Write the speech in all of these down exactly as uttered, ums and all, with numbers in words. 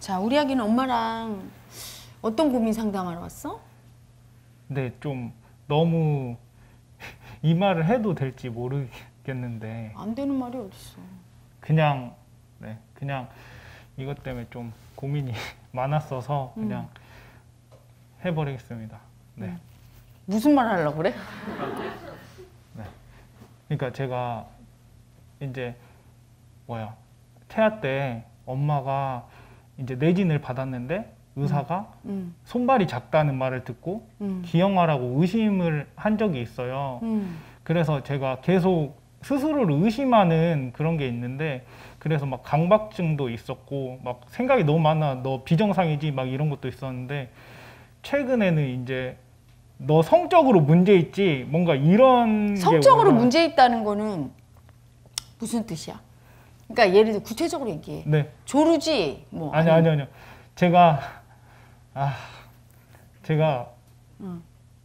자, 우리 아기는 엄마랑 어떤 고민 상담하러 왔어? 근데 좀 너무 이 말을 해도 될지 모르겠는데 안 되는 말이 어딨어. 그냥 네 그냥 이것 때문에 좀 고민이 많았어서 그냥 음. 해버리겠습니다. 네. 음. 무슨 말 하려고 그래? 네. 그러니까 제가 이제 뭐야 태아 때 엄마가 이제 내진을 받았는데 의사가 음. 음. 손발이 작다는 말을 듣고 음. 기형아라고 의심을 한 적이 있어요. 음. 그래서 제가 계속 스스로를 의심하는 그런 게 있는데 그래서 막 강박증도 있었고 막 생각이 너무 많아. 너 비정상이지 막 이런 것도 있었는데 최근에는 이제 너 성적으로 문제 있지 뭔가 이런 성적으로 게 문제 있다는 거는 무슨 뜻이야? 그러니까 예를 들어 구체적으로 얘기해. 네. 조르지 뭐 아니 아니 아니요. 제가 아 제가 응.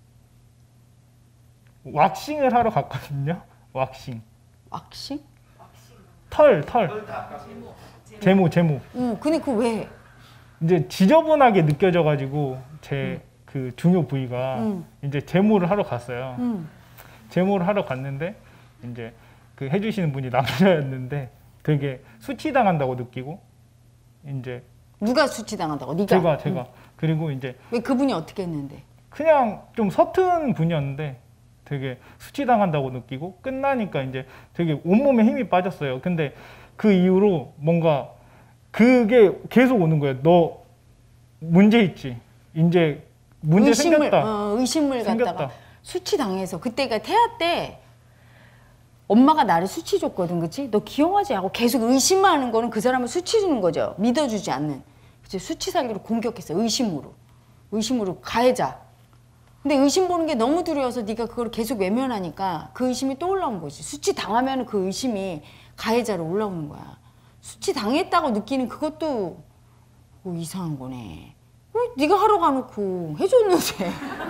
왁싱을 하러 갔거든요. 왁싱. 왁싱? 털, 털. 제모, 제모. 응, 근데 그거 왜 해? 이제 지저분하게 느껴져가지고 제 그 응. 중요 부위가 응. 이제 제모를 하러 갔어요. 응. 제모를 하러 갔는데 이제 그 해주시는 분이 남자였는데 되게 수치당한다고 느끼고 이제 누가 수치당한다고? 네가? 제가 제가 응. 그리고 이제 왜 그분이 어떻게 했는데? 그냥 좀 서툰 분이었는데 되게 수치당한다고 느끼고 끝나니까 이제 되게 온몸에 힘이 빠졌어요. 근데 그 이후로 뭔가 그게 계속 오는 거예요. 너 문제 있지. 이제 문제 의심을, 생겼다. 어, 의심을 생겼다. 갖다가 수치당해서 그때가 태아 때 엄마가 나를 수치 줬거든, 그치? 너 기형아지 하고 계속 의심하는 거는 그 사람을 수치 주는 거죠. 믿어주지 않는. 그치? 수치 살기로 공격했어. 의심으로. 의심으로 가해자. 근데 의심 보는 게 너무 두려워서 네가 그걸 계속 외면하니까 그 의심이 또 올라온 거지. 수치 당하면 그 의심이 가해자로 올라오는 거야. 수치 당했다고 느끼는 그것도 어, 이상한 거네. 어, 네가 하러 가놓고 해줬는데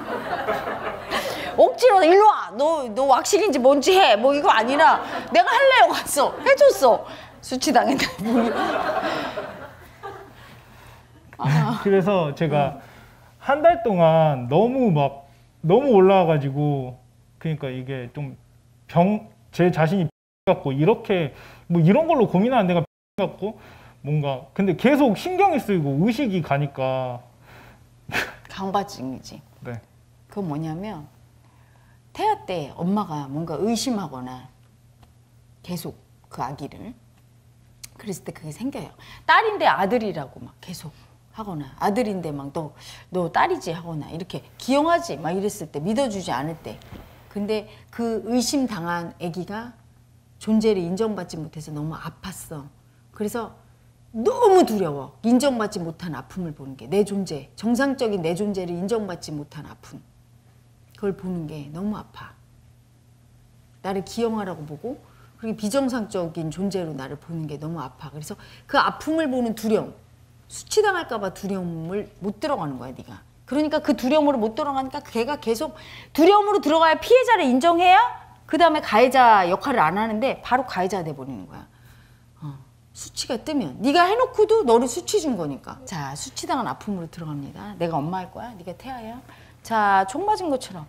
억지로 일로 와. 너, 너 왁싱인지 뭔지 해. 뭐 이거 아니라 내가 할래요 갔어. 해줬어. 수치 당했다. 아. 그래서 제가 응. 한 달 동안 너무 막 너무 올라와가지고 그러니까 이게 좀 병 제 자신이 같고 이렇게 뭐 이런 걸로 고민하는 데가 같고 뭔가 근데 계속 신경이 쓰이고 의식이 가니까 강박증이지. 네. 그건 뭐냐면 태아 때 엄마가 뭔가 의심하거나 계속 그 아기를 그랬을 때 그게 생겨요. 딸인데 아들이라고 막 계속 하거나 아들인데 막 너 너 딸이지 하거나 이렇게 기형하지 막 이랬을 때 믿어주지 않을 때 근데 그 의심당한 아기가 존재를 인정받지 못해서 너무 아팠어. 그래서 너무 두려워. 인정받지 못한 아픔을 보는 게 내 존재 정상적인 내 존재를 인정받지 못한 아픔 그걸 보는 게 너무 아파. 나를 기형아라고 보고 그리고 비정상적인 존재로 나를 보는 게 너무 아파. 그래서 그 아픔을 보는 두려움 수치당할까 봐 두려움을 못 들어가는 거야 네가. 그러니까 그 두려움으로 못 들어가니까 걔가 계속 두려움으로 들어가야 피해자를 인정해야 그 다음에 가해자 역할을 안 하는데 바로 가해자가 돼버리는 거야. 어. 수치가 뜨면 네가 해놓고도 너를 수치 준 거니까. 자 수치당한 아픔으로 들어갑니다. 내가 엄마 할 거야. 네가 태아야. 자 총 맞은 것처럼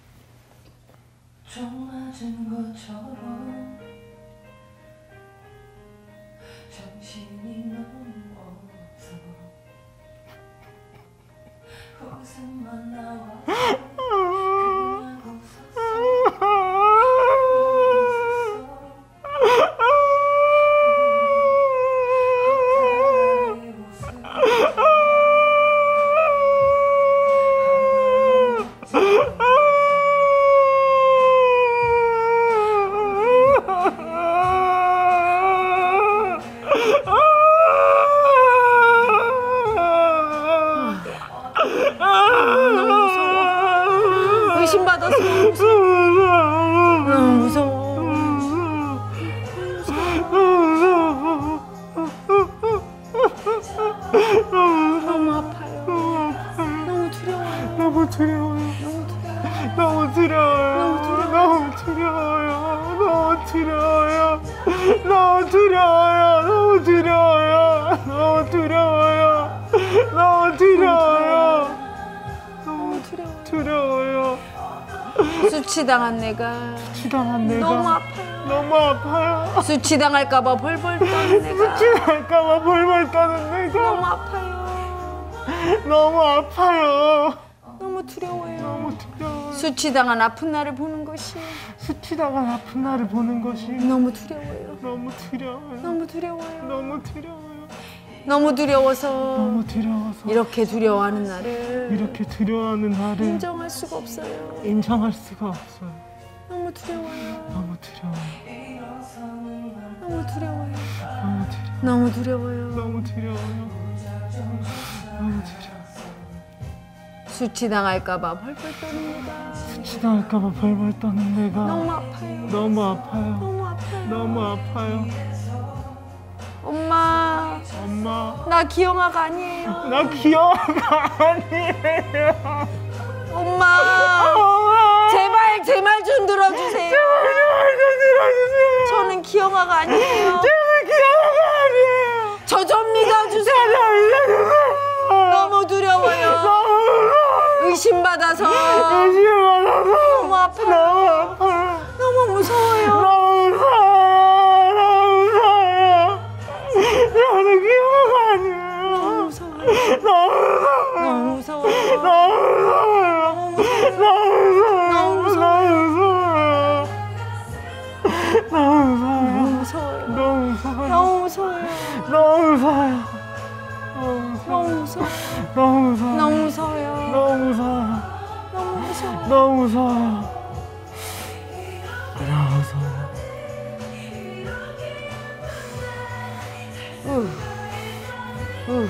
총 맞은 것처럼 정신이 너무 없어 웃음만 나와 그냥 웃었어 아 너무 두려워요. 너무 두려워요. 두려워요. 수치당한 내가 수치당한 내가 너무 아파요. 너무 아파요. 수치당할까봐 벌벌 떠는 내가 수치당할까봐 벌벌 떠는 내가 너무 아파요. 너무 아파요. 너무 두려워요. 너무 두려워요. 수치당한 아픈 나를 보는 것이 수치당한 아픈 나를 보는 것이 너무 두려워요. 너무 두려워요. 너무 두려워요. 너무 두려워요. 너무 두려워서 너무 두려워서 이렇게 두려워하는 나를 이렇게 두려워하는 나를 인정할 수가 없어요. 인정할 수가 없어요. 너무 두려워요. 너무 두려워요. 너무 두려워요. 너무 두려워요. 너무 두려워요. 너무 두려워요. 너무 두려워요. 수치당할까봐 벌벌 떠는 내가 수치당할까봐 벌벌 떠는 내가 너무 아파요. 너무 아파요. 너무 아파요. 너무 아파요. 엄마, 엄마, 나 기영아가 아니에요. 나 기영아가 아니에요. 엄마, 엄마, 제발 제 말 좀 들어주세요. 제발 좀 들어주세요. 저는 기영아가 아니에요. 저는 기영아가 아니에요. 저 좀 믿어주세요. 너무 두려워요. 의심받아서 의심받아서 너무 아파요. 너무 아파요. 너무 무서워요. 너무 무서워요. 너무 무서워요. 저는 기영아가 아니에요. 너무 무서워요. 너무 무서워요. 너무 무서워요. 너무 무서워요. 너무 무서워요. 너무 무서워요. 너무 너무 무서워요. 무서워요. 너무 무서워요. 너무 무서워요. 너무 무서워요. 너무 무서워요. 너무 무서워요. 너무 무서워요. 너무 무서워요. 너무 무서워요. 너무 무서워요. 우. 우.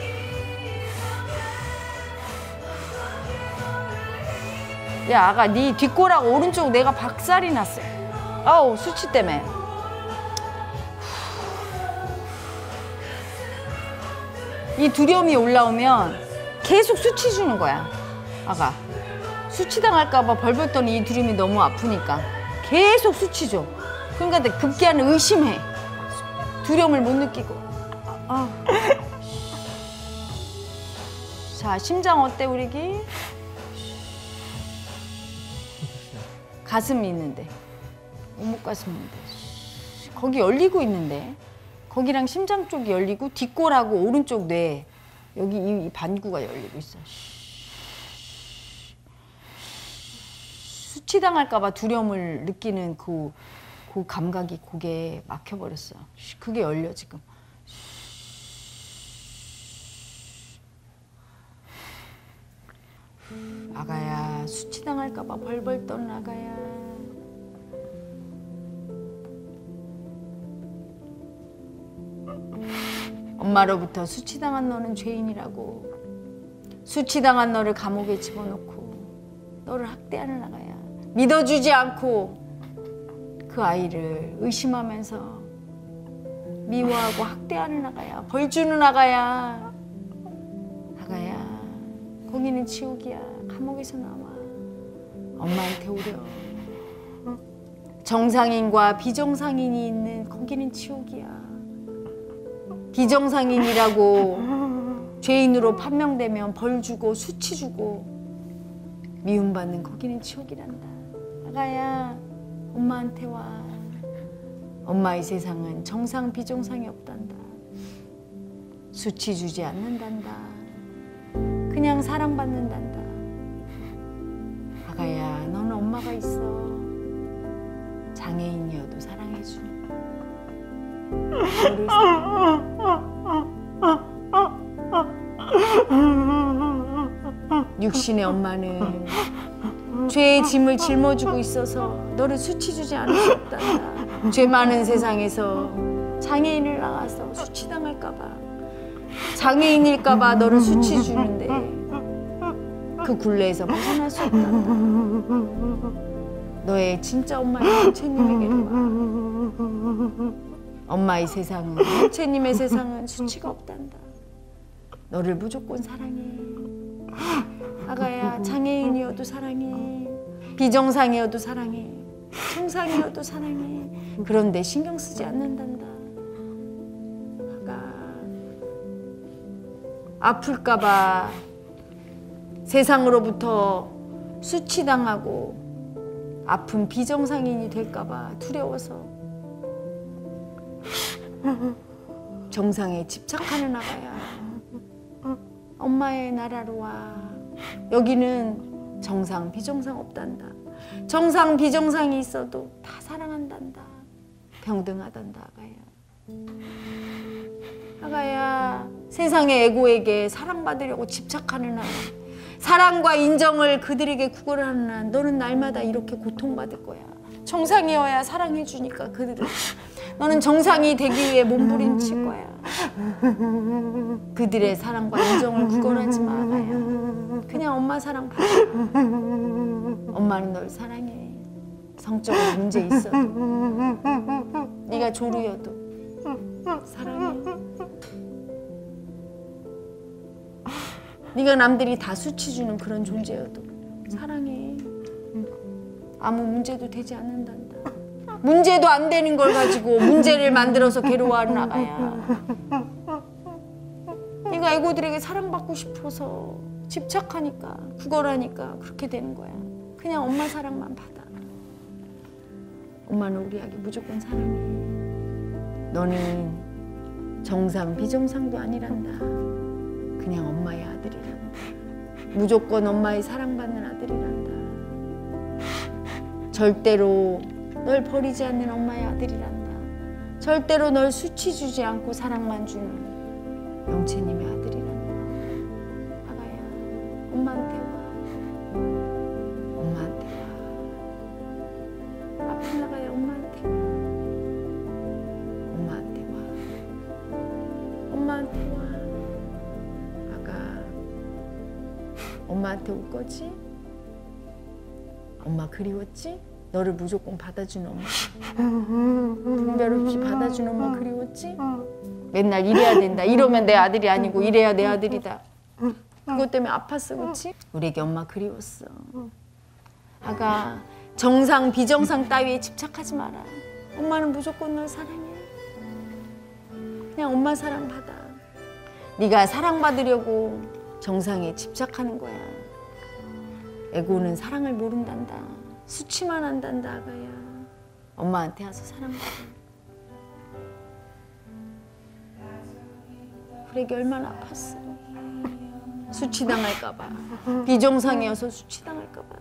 야, 아가 네 뒷골하고 오른쪽 내가 박살이 났어. 아우, 수치 때문에. 이 두려움이 올라오면 계속 수치 주는 거야, 아가. 수치 당할까봐 벌벌 떠는 이 두려움이 너무 아프니까 계속 수치 줘. 그러니까 급기야는 의심해. 두려움을 못 느끼고. 아. 자, 심장 어때, 우리 기? 가슴이 있는데. 오목 가슴 있는데. 거기 열리고 있는데. 거기랑 심장 쪽이 열리고 뒷골하고 오른쪽 뇌 여기 이, 이 반구가 열리고 있어. 수치당할까봐 두려움을 느끼는 그, 그 감각이 고개에 막혀버렸어. 그게 열려 지금. 아가야, 수치당할까봐 벌벌 떠는 아가야. 엄마로부터 수치당한 너는 죄인이라고. 수치당한 너를 감옥에 집어넣고 너를 학대하는 아가야. 믿어주지 않고 그 아이를 의심하면서 미워하고 학대하는 아가야. 벌 주는 아가야. 아가야, 거기는 지옥이야. 감옥에서 나와. 엄마한테 오려. 정상인과 비정상인이 있는 거기는 지옥이야. 비정상인이라고 죄인으로 판명되면 벌 주고 수치 주고 미움받는 거기는 지옥이란다. 아가야, 엄마한테 와. 엄마의 세상은 정상 비정상이 없단다. 수치 주지 않는단다. 그냥 사랑받는단다. 아가야, 너는 엄마가 있어. 장애인이어도 사랑해줘. 너를 사랑해. 육신의 엄마는 죄의 짐을 짊어지고 있어서 너를 수치 주지 않을 수 없단다. 죄 많은 세상에서 장애인을 낳아서 수치당할까봐, 장애인일까봐 너를 수치 주는데 그 굴레에서 벗어날 수 없단다. 너의 진짜 엄마인 부처님에게로 와. 엄마의 세상은, 부처님의 세상은 수치가 없단다. 너를 무조건 사랑해. 아가야, 장애인이어도 사랑해. 비정상이어도 사랑해. 정상이어도 사랑해. 그런데 신경 쓰지 않는단다. 아가, 아플까봐 세상으로부터 수치당하고 아픈 비정상인이 될까봐 두려워서 정상에 집착하는 아가야. 엄마의 나라로 와. 여기는 정상 비정상 없단다. 정상 비정상이 있어도 다 사랑한단다. 병등하단다 아가야. 아가야, 세상의 에고에게 사랑받으려고 집착하는 한, 사랑과 인정을 그들에게 구걸하는 한 너는 날마다 이렇게 고통받을 거야. 정상이어야 사랑해주니까 그들은. 너는 정상이 되기 위해 몸부림칠 거야. 그들의 사랑과 인정을 구걸하지 마 아가야. 그냥 엄마 사랑 받아. 엄마는 널 사랑해. 성적으로 문제 있어도, 네가 조루여도 사랑해. 네가 남들이 다 수치 주는 그런 존재여도 사랑해. 아무 문제도 되지 않는단다. 문제도 안 되는 걸 가지고 문제를 만들어서 괴로워하는 아가야. 네가 애고들에게 사랑받고 싶어서 집착하니까, 구걸하니까 그렇게 되는 거야. 그냥 엄마 사랑만 받아. 엄마는 우리 아기 무조건 사랑해. 너는 정상 비정상도 아니란다. 그냥 엄마의 아들이란다. 무조건 엄마의 사랑받는 아들이란다. 절대로 널 버리지 않는 엄마의 아들이란다. 절대로 널 수치 주지 않고 사랑만 주는 영채님의 아들이란다. 아가야, 엄마한테 와. 엄마한테 와. 아픈 아가야, 엄마한테 와. 엄마한테 와. 엄마한테 와. 아가, 엄마한테 올 거지? 엄마 그리웠지? 너를 무조건 받아주는 엄마. 분별 없이 받아주는 엄마 그리웠지? 맨날 이래야 된다. 이러면 내 아들이 아니고 이래야 내 아들이다. 그것 때문에 아팠어, 그렇지? 우리 애기 엄마 그리웠어. 아가, 정상 비정상 따위에 집착하지 마라. 엄마는 무조건 널 사랑해. 그냥 엄마 사랑 받아. 네가 사랑받으려고 정상에 집착하는 거야. 에고는 사랑을 모른단다. 수치만 한단다 아가야. 엄마한테 와서 사랑받아. 우리 애기 얼마나 아팠어. 수치당할까봐. 비정상이어서 수치당할까봐.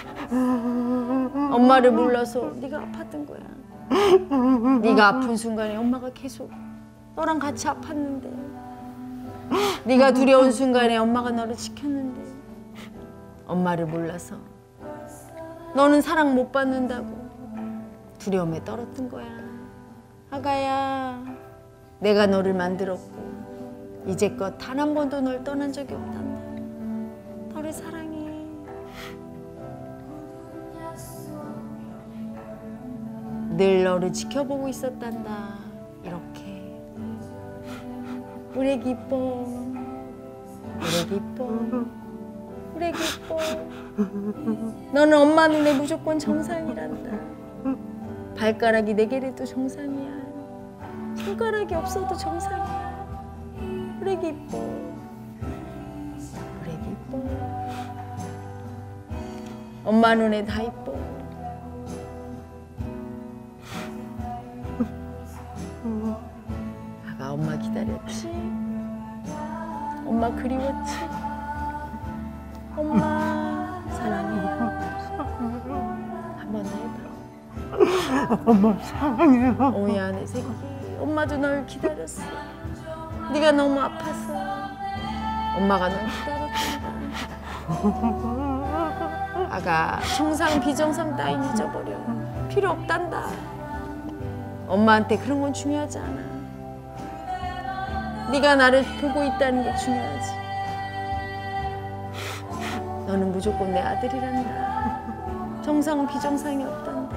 엄마를 몰라서 네가 아팠던 거야. 네가 아픈 순간에 엄마가 계속 너랑 같이 아팠는데, 네가 두려운 순간에 엄마가 너를 지켰는데, 엄마를 몰라서 너는 사랑 못 받는다고 두려움에 떨었던 거야. 아가야, 내가 너를 만들었고 이제껏 단 한 번도 널 떠난 적이 없단다. 너를 사랑해. 늘 너를 지켜보고 있었단다. 이렇게. 우리 애기 이뻐. 우리 애기 이뻐. 우리 애기 이뻐. 너는 엄마 눈에 무조건 정상이란다. 발가락이 네 개라도 정상이야. 손가락이 없어도 정상이야. 우리 애기 이뻐. 우리 애기 이뻐. 엄마 눈에 다 이뻐. 아가 엄마 기다렸지? 엄마 그리웠지? 엄마 사랑해. 한 번 더 해봐. 엄마 사랑해요. 오야 내 새끼. 엄마도 널 기다렸어. 네가 너무 아파서 엄마가 널 기다렸단다. 아가, 정상 비정상 따윈 잊어버려. 필요 없단다. 엄마한테 그런 건 중요하지 않아. 네가 나를 보고 있다는 게 중요하지. 너는 무조건 내 아들이란다. 정상은 비정상이 없단다.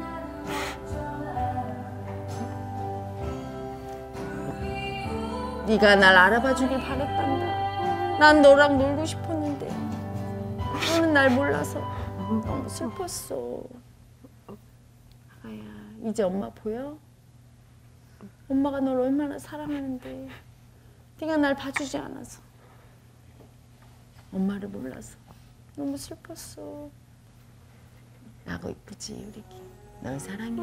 네가 날 알아봐 주길 바랬단다. 난 너랑 놀고 싶었는데 너는 날 몰라서 너무 슬펐어. 아야, 이제 엄마 보여? 엄마가 널 얼마나 사랑하는데 네가 날 봐주지 않아서 엄마를 몰라서 너무 슬펐어. 나고 이쁘지 우리 기. 널 사랑해.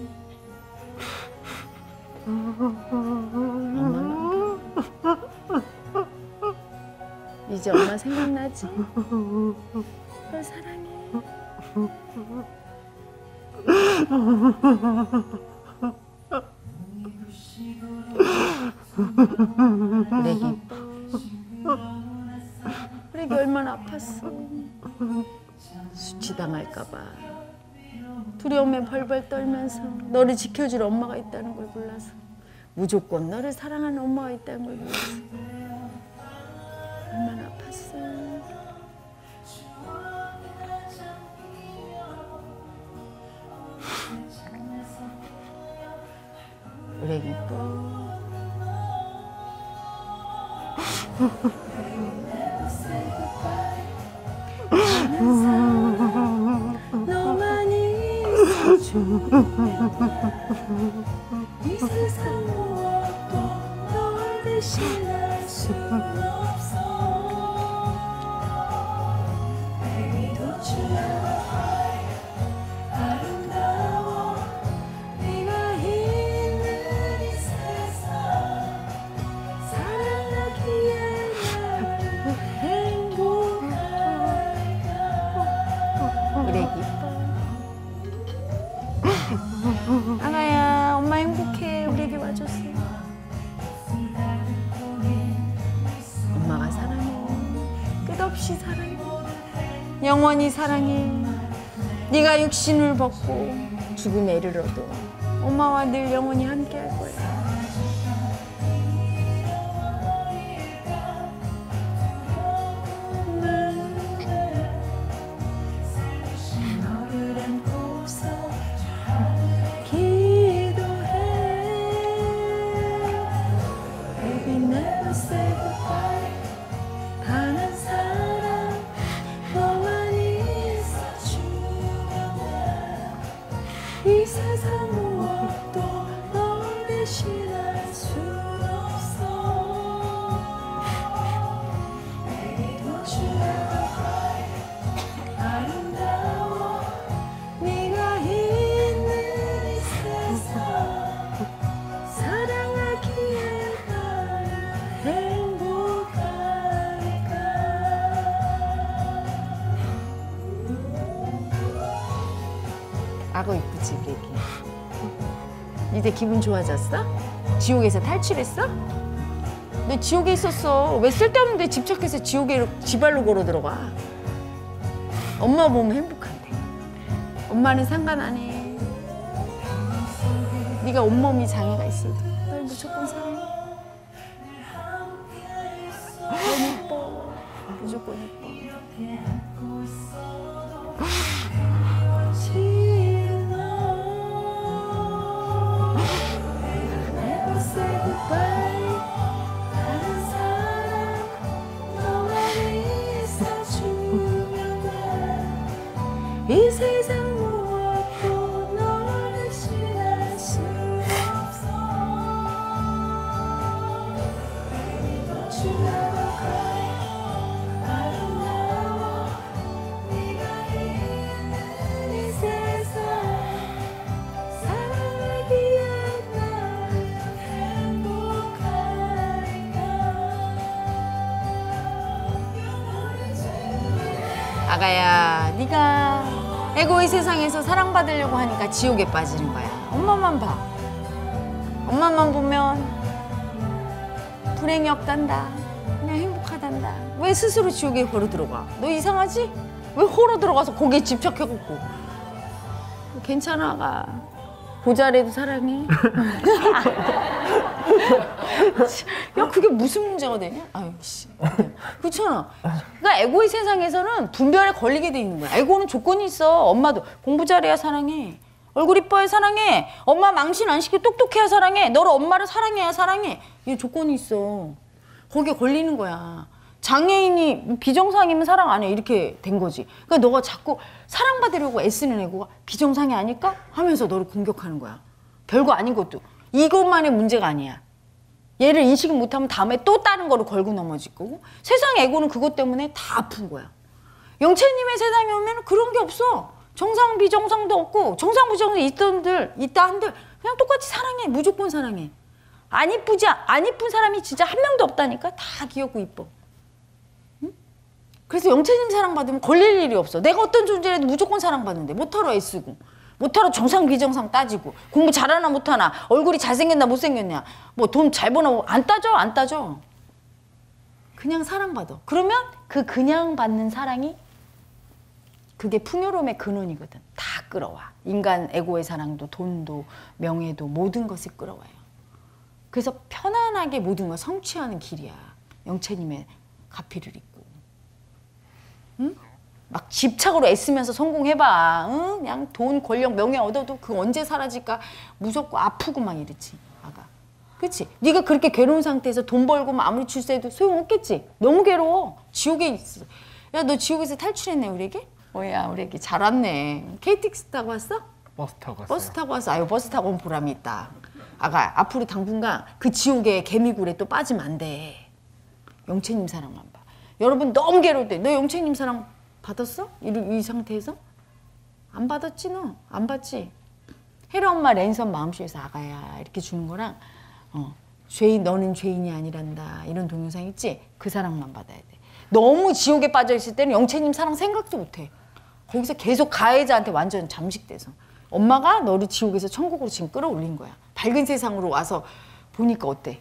엄마만 봐. 이제 엄마 생각나지? 널 사랑해. 우리 애기 우리 애기 얼마나 아팠어. 수치당할까봐 두려움에 벌벌 떨면서 너를 지켜줄 엄마가 있다는 걸 몰라서, 무조건 너를 사랑하는 엄마가 있다는 걸 몰라서 얼마나 아팠어. 우리 애기 이뻐. 너만 있어줘. 이 세상 무엇도 널 대신할 수 없어. Baby don't you know 아름다워. 네가 있는 이 세상 사랑하기에 나를 행복할까. 우리 애기 아가야, 엄마 행복해. 우리 애기 와줬어. 엄마가 사랑해. 끝없이 사랑해. 영원히 사랑해. 네가 육신을 벗고 죽음에 이르러도 엄마와 늘 영원히 함께 할 거야. 너를 안고서 Baby never say goodbye. 단 한 사람 너만 있어주면 돼. 이 세상 무엇도 널 대신할 수 없어. Baby don't you ever cry. 아름다워. 네가 있는 이 세상 사랑하기에 나를 행복할까. 아고 이쁘지 우리 애기. 이제 기분 좋아졌어? 지옥에서 탈출했어? 너 지옥에 있었어. 왜 쓸데없는데 집착해서 지옥에 지발로 걸어 들어가. 엄마 보면 행복한데. 엄마는 상관 안 해. 네가 온몸이 장애가 있어도 널 무조건 사랑해. 넌 이뻐. 무조건 이뻐. 지금 너 Never say goodbye. 다른 사람 너만 있어주면 돼. 이 세상 무엇도 널 대신할 수 없어. Don't you ever cry. 아름다워. 네가 있는 이 세상 사랑하기에 나를 행복할까. 아가야, 네가 에고의 세상에서 사랑받으려고 하니까 지옥에 빠지는 거야. 엄마만 봐. 엄마만 보면 불행이 없단다. 그냥 행복하단다. 왜 스스로 지옥에 걸어 들어가? 너 이상하지? 왜 홀로 들어가서 거기에 집착해갖고. 괜찮아, 아가. 보자래도 사랑해. 야, 그게 무슨 문제가 되냐? 아유, 씨. 그렇잖아. 그러니까 에고의 세상에서는 분별에 걸리게 돼 있는 거야. 에고는 조건이 있어. 엄마도 공부 잘해야 사랑해. 얼굴 이뻐야 사랑해. 엄마 망신 안 시키고 똑똑해야 사랑해. 너를 엄마를 사랑해야 사랑해. 이게 조건이 있어. 거기에 걸리는 거야. 장애인이 비정상이면 사랑 안 해. 이렇게 된 거지. 그러니까 너가 자꾸 사랑받으려고 애쓰는 에고가 비정상이 아닐까? 하면서 너를 공격하는 거야. 별거 아닌 것도. 이것만의 문제가 아니야. 얘를 인식을 못하면 다음에 또 다른 거를 걸고 넘어질 거고 세상 에고는 그것 때문에 다 아픈 거야. 영채님의 세상에 오면 그런 게 없어. 정상 비정상도 없고 정상 비정상 있던들 있다 한들 그냥 똑같이 사랑해. 무조건 사랑해. 안 이쁘지 안 이쁜 사람이 진짜 한 명도 없다니까. 다 귀엽고 이뻐. 응? 그래서 영채님 사랑받으면 걸릴 일이 없어. 내가 어떤 존재라도 무조건 사랑받는데 못하러 애쓰고 못하러 정상 비정상 따지고 공부 잘하나 못하나 얼굴이 잘생겼나 못생겼냐 뭐 돈 잘 버나 안 따져 안 따져. 그냥 사랑받아. 그러면 그 그냥 받는 사랑이 그게 풍요로움의 근원이거든. 다 끌어와. 인간 에고의 사랑도 돈도 명예도 모든 것을 끌어와요. 그래서 편안하게 모든 걸 성취하는 길이야. 영채님의 가피를 입고. 응? 막 집착으로 애쓰면서 성공해봐. 응? 그냥 돈, 권력, 명예 얻어도 그 언제 사라질까 무섭고 아프고 막 이랬지. 아가. 그치? 네가 그렇게 괴로운 상태에서 돈 벌고 막 아무리 출세해도 소용없겠지? 너무 괴로워. 지옥에 있어. 야, 너 지옥에서 탈출했네, 우리에게? 뭐야, 우리에게 잘 왔네. 케이티엑스 타고 왔어? 버스 타고 왔어요. 버스 타고 왔어. 아유, 버스 타고 온 보람이 있다. 아가, 앞으로 당분간 그 지옥의 개미굴에 또 빠지면 안 돼. 영채님 사랑만 봐. 여러분 너무 괴로울 때 너 영채님 사랑 받았어? 이, 이 상태에서? 안 받았지 너? 안 받지? 혜라 엄마 랜선 마음쇼에서 아가야 이렇게 주는 거랑 어, 죄인 너는 죄인이 아니란다 이런 동영상 있지? 그 사랑만 받아야 돼. 너무 지옥에 빠져 있을 때는 영채님 사랑 생각도 못해. 거기서 계속 가해자한테 완전 잠식돼서 엄마가 너를 지옥에서 천국으로 지금 끌어올린 거야. 밝은 세상으로 와서 보니까 어때?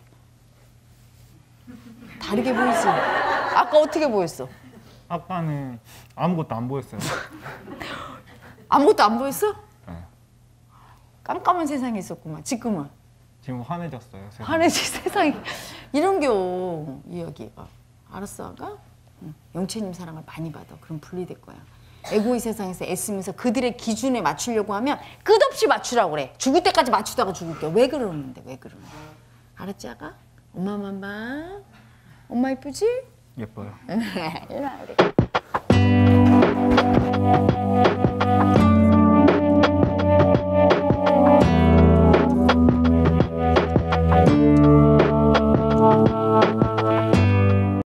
다르게 보이지? 아까 어떻게 보였어? 아까는 아무것도 안 보였어요. 아무것도 안 보였어? 네. 깜깜한 세상에 있었구만. 지금은 지금 환해졌어요. 세상이. 환해지 세상이 이런겨 이 여기가. 알았어 아가? 응. 영채님 사랑을 많이 받아. 그럼 분리될 거야. 에고의 세상에서 애쓰면서 그들의 기준에 맞추려고 하면 끝없이 맞추라고 그래. 죽을 때까지 맞추다가 죽을게. 왜 그러는데 왜 그러는데. 알았지 아가? 엄마만 봐. 엄마 이쁘지? 예뻐요. 일로 와 우리.